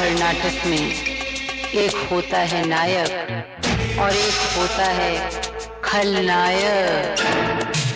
हर नाटक में एक होता है नायक और एक होता है खलनायक।